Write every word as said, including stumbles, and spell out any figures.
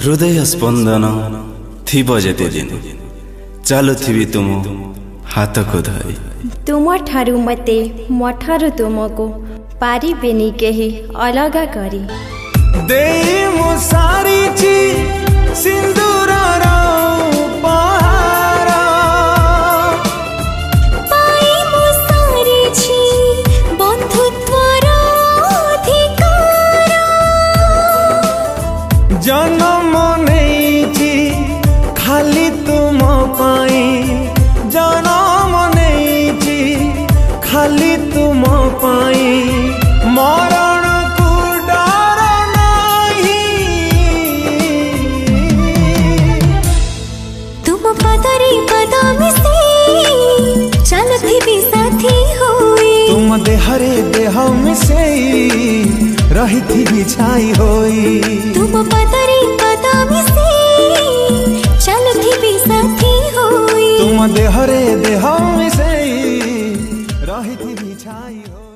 हृदय स्पंदन थिब जेते दिन चालुथिबी तुम हाथ को धरी तुम ठारू मते मठारू तुमको पारिबेनी केही अलगा करी दे मु सारी ची सिंदूर रो पहार पाई मु सारी ची बंधुत्व रो अधिकार जन्म नेची खाली तुम पाई जन्म नेची खाली तुम पाई मरण को डर नहीं तुम पदरी पद मिसे चलथिबी साथी होई तुम देहरे देह मिसे रही थी छाई होई तुम पदरी पद मिसे चलथिबी साथी होई तुम देहरे देह मिसे रही थी छाई होई।